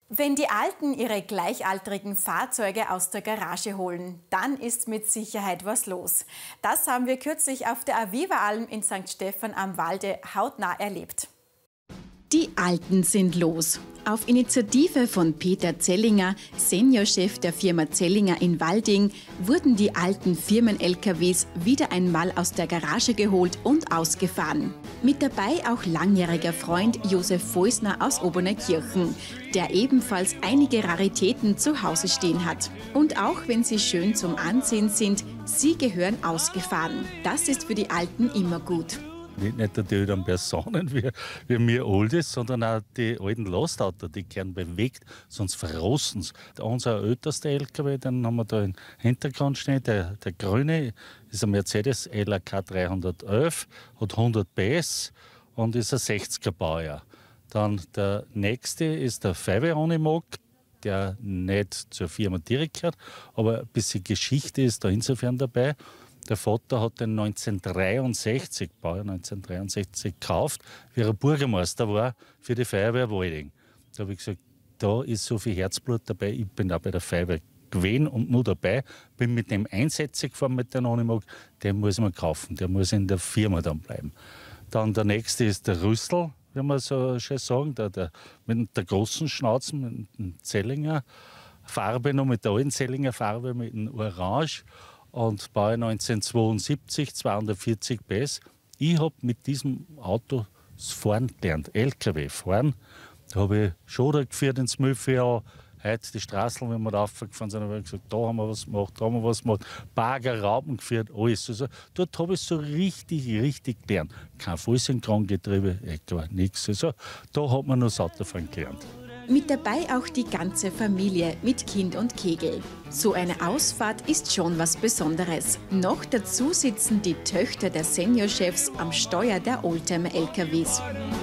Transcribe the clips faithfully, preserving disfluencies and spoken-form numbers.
Wenn die Alten ihre gleichaltrigen Fahrzeuge aus der Garage holen, dann ist mit Sicherheit was los. Das haben wir kürzlich auf der Aviva-Alm in Sankt Stephan am Walde hautnah erlebt. Die Alten sind los. Auf Initiative von Peter Zellinger, Seniorchef der Firma Zellinger in Walding, wurden die alten Firmen-L K Ws wieder einmal aus der Garage geholt und ausgefahren. Mit dabei auch langjähriger Freund Josef Voisner aus Oberneukirchen, der ebenfalls einige Raritäten zu Hause stehen hat. Und auch wenn sie schön zum Ansehen sind, sie gehören ausgefahren. Das ist für die Alten immer gut. Nicht, nicht die älteren Personen wie, wie mir Oldies, sondern auch die alten Lastautos, die gern bewegt, sonst verrosten sie. Unser ältester L K W, den haben wir da im Hintergrund stehen, der, der grüne, ist ein Mercedes L A K dreihundertelf, hat hundert P S und ist ein sechziger Baujahr. Dann der nächste ist der Five Unimog, der nicht zur Firma direkt gehört, aber ein bisschen Geschichte ist da insofern dabei. Der Vater hat den neunzehnhundertdreiundsechzig, Baujahr neunzehnhundertdreiundsechzig, gekauft, wie er Bürgermeister war für die Feuerwehr Walding. Da habe ich gesagt, da ist so viel Herzblut dabei, ich bin auch bei der Feuerwehr gewesen und nur dabei, bin mit dem Einsätze gefahren, mit dem Unimog, den muss man kaufen, der muss in der Firma dann bleiben. Dann der nächste ist der Rüssel, wie man so schön sagen, der, der, mit der großen Schnauze, mit dem Zellinger Farbe, noch mit der alten Zellinger Farbe, mit dem Orange. Und Baujahr neunzehnhundertzweiundsiebzig, zweihundertvierzig P S. Ich habe mit diesem Auto das Fahren gelernt, L K W fahren. Da habe ich Schoder geführt ins Müllviertel. Heute die Straßen, wenn wir da raufgefahren sind, habe ich gesagt, da haben wir was gemacht, da haben wir was gemacht. Bagger, Raupen geführt, alles. Also, dort habe ich so richtig, richtig gelernt. Kein Vollsynchrongetriebe, etwa nichts. Also, da hat man noch das Autofahren gelernt. Mit dabei auch die ganze Familie mit Kind und Kegel. So eine Ausfahrt ist schon was Besonderes. Noch dazu sitzen die Töchter der Seniorchefs am Steuer der Oldtimer-L K Ws.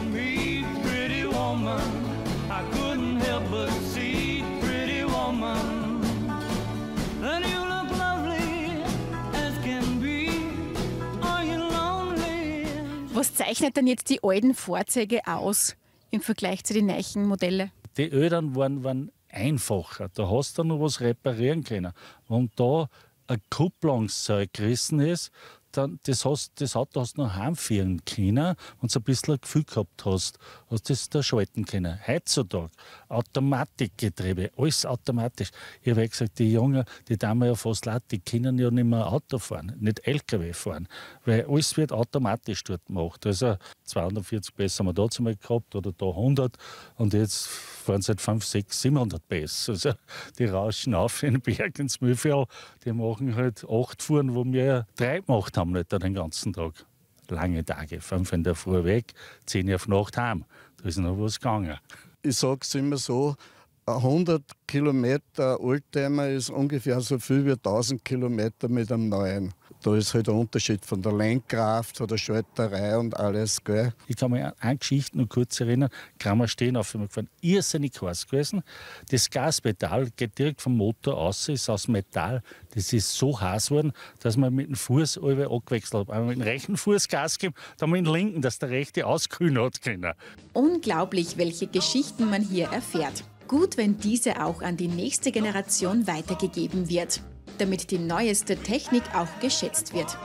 Was zeichnet denn jetzt die alten Fahrzeuge aus im Vergleich zu den neuen Modellen? Die Eltern waren, waren einfacher. Da hast du noch was reparieren können. Wenn da ein Kupplungszeug gerissen ist, dann das, hast, das Auto hast du noch heimführen können, wenn du ein bisschen ein Gefühl gehabt hast, hast du das da schalten können. Heutzutage Automatikgetriebe, alles automatisch. Ich habe ja gesagt, die Jungen, die tun mir ja fast leid, die können ja nicht mehr Auto fahren, nicht L K W fahren, weil alles wird automatisch dort gemacht. Also zweihundertvierzig P S haben wir da zumal gehabt oder da hundert und jetzt fahren sie halt fünfhundert, sechshundert, siebenhundert P S. Also die rauschen auf in den Berg ins Müllviertel, die machen halt acht Fuhren, wo wir drei gemacht haben, nicht den ganzen Tag. Lange Tage, fünf in der Früh weg, zehn auf Nacht heim. Da ist noch was gegangen. Ich sage es immer so, hundert Kilometer Oldtimer ist ungefähr so viel wie tausend Kilometer mit einem neuen. Da ist halt der Unterschied von der Lenkkraft, von der Schalterei und alles. Gell? Ich kann mich an eine Geschichte noch kurz erinnern. Krammer stehen auf einmal gefahren. Irrsinnig heiß gewesen. Das Gaspedal geht direkt vom Motor aus, ist aus Metall. Das ist so heiß geworden, dass man mit dem Fuß alle angewechselt hat. Einmal mit dem rechten Fuß Gas geben, dann mit dem linken, dass der rechte auskühlen hat können. Unglaublich, welche Geschichten man hier erfährt. Gut, wenn diese auch an die nächste Generation weitergegeben wird, damit die neueste Technik auch geschätzt wird.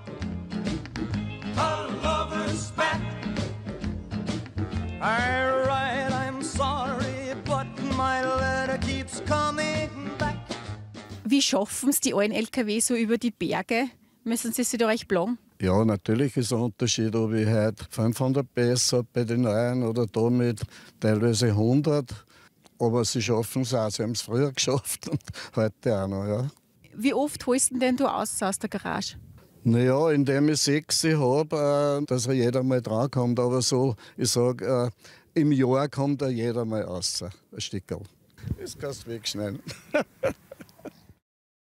Wie schaffen es die alten L K W so über die Berge? Müssen sie sich da recht plagen? Ja, natürlich ist ein Unterschied, ob ich heute fünfhundert P S habe bei den neuen oder da mit teilweise hundert. Aber sie schaffen es auch. Sie haben es früher geschafft und heute auch noch. Ja. Wie oft holst du denn du aus aus der Garage? Naja, indem ich sechs habe, äh, dass er jeder mal drankommt. Aber so, ich sage, äh, im Jahr kommt er jeder mal raus, ein Stickerl. Das kannst du wegschneiden.